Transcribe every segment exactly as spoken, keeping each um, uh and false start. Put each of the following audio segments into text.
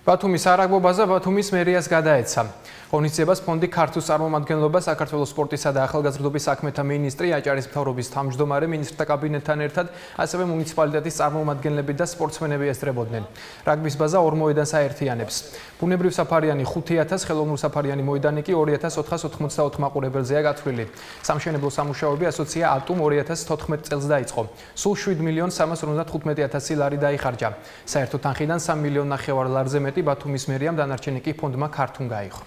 ბათუმის სარაგბო ბაზა ბათუმის მერიას გადაეცა. ღონისძიებას ფონდი ქართულ წარმომადგენლობა საქართველოს სპორტისა და ახალგაზრდობის საქმეთა მინისტრი აჭარის მთავრობის თავმჯდომარე მინისტრთა კაბინეტთან ერთად ასევე მუნიციპალიტეტის წარმომადგენლები და სპორტსმენები ესწრებოდნენ. რაგბის ბაზა ორ მოედანს აერთიანებს. ბუნებრივ საფარიანი ხუთი ათას, ხელოვნურ საფარიანი მოედანი კი ორი ათას ოთხას ოთხმოცდაოთხ მაყურებელზეა გათვლილი. სამშენებლო სამუშაოები ასოცია ატუმ ორი ათას თოთხმეტ წელს დაიწყო. სულ შვიდ მილიონ სამას ორმოცდახუთმეტი ათასი ლარი დაიხარჯა. საერთო თანხიდან სამ მილიონ ნახევარ ლარზე მეტი ბათუმის მერიამ, დანარჩენი კი ფონდმა ქართուն გაიღო.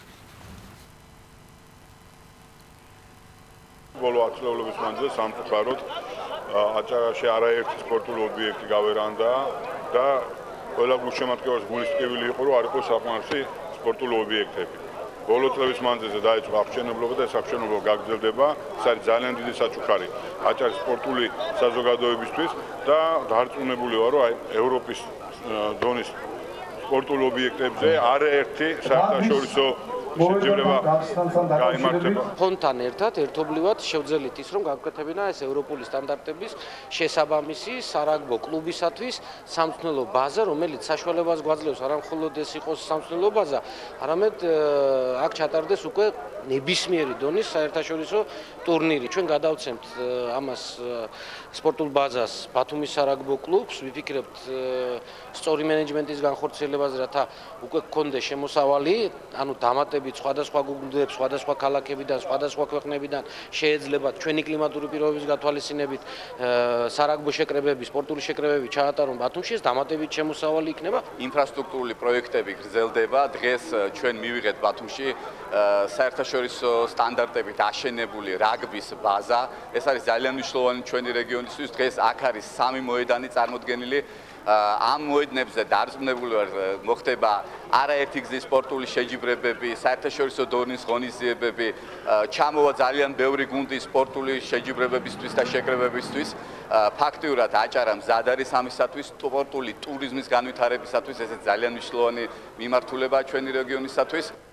ბოლო ათწლეულობის მანძილზე სამწუხაროდ აჭარაში არაერთი სპორტული ობიექტი გავერანდა და ყველა გულშემატკივარს გულის ტკივილი იყო, რომ არ იყო საკმარისი სპორტული ობიექტები. ბოლო წლების მანძილზე დაიწყო აღშენებლობა და ეს აღშენებლობა გაგრძელდება. ეს არის ძალიან დიდი საჩუქარი აჭარის სპორტული საზოგადოებისთვის და დარწმუნებული ვარ, რომ აი ევროპის დონის სპორტულ ობიექტებზე არაერთი საერთაშორისო შეჯიბრება გაიმართება. ფონდთან ერთად ერთობლივად შევძელით ის, რომ გავკეთებინა ეს ევროპული სტანდარტების შესაბამისი სარაგბო კლუბისათვის სამწვრთნელო ბაზა, რომელიც საშუალებას გვაძლევს არა მხოლოდ ეს იყოს სამწვრთნელო ბაზა, არამედ აქ ჩატარდეს უკვე ნებისმიერი დონის საერთაშორისო ტურნირი. ჩვენ გადავცემთ ამას სპორტულ ბაზას ბათუმის სარაგბო კლუბს, ვიფიქრებთ სწორი მენეჯმენტის განხორციელებაზე, რათა უკვე გქონდეს შემოსავალი, ანუ დამატებით სხვადასხვა გუნდებს, სხვადასხვა ქალაქებიდან, სხვადასხვა ქვეყნებიდან შეეძლებათ ჩვენი კლიმატური პირობების გათვალისწინებით სარაგბო შეკრებები, სპორტული შეკრებები ჩაატარონ ბათუმში, ეს დამატებით შემოსავალი იქნება. ინფრასტრუქტურული პროექტები გრძელდება. დღეს ჩვენ მივიღეთ ბათუმში საერთაშორისო სტანდარტებით აშენებული რაგბის ბაზა. ეს არის ძალიან მნიშვნელოვანი ჩვენი რეგიონისთვის. დღეს აქ არის სამი მოედანი წარმოდგენილი. ამ მოედნებზე დარწმუნებული ვარ, მოხდება არაერთი გზის სპორტული შეჯიბრებები, საერთაშორისო დონის ღონისძიებები, ჩამოვა ძალიან ბევრი გუნდი სპორტული შეჯიბრებებისთვის და შეკრებებისთვის. ფაქტიურად აჭარა მზად არის ამისათვის, სპორტული ტურიზმის განვითარებისათვის, ეს ძალიან მნიშვნელოვანი მიმართულებაა ჩვენი რეგიონისათვის.